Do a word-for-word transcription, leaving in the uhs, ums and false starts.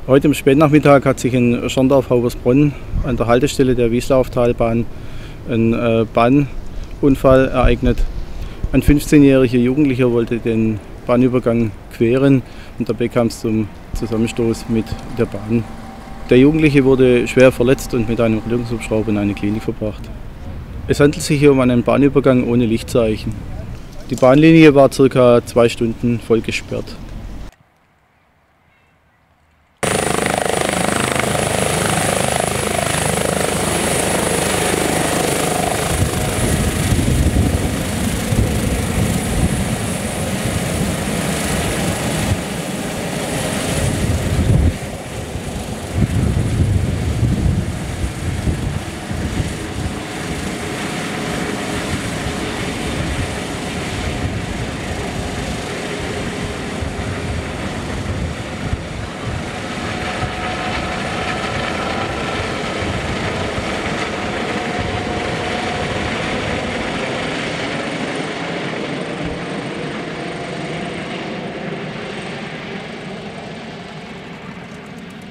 Heute am Spätnachmittag hat sich in Schorndorf-Haubersbronn an der Haltestelle der Wieslauftalbahn ein äh, Bahnunfall ereignet. Ein fünfzehnjähriger Jugendlicher wollte den Bahnübergang queren und dabei kam es zum Zusammenstoß mit der Bahn. Der Jugendliche wurde schwer verletzt und mit einem Rettungshubschrauber in eine Klinik verbracht. Es handelt sich hier um einen Bahnübergang ohne Lichtzeichen. Die Bahnlinie war circa zwei Stunden voll gesperrt.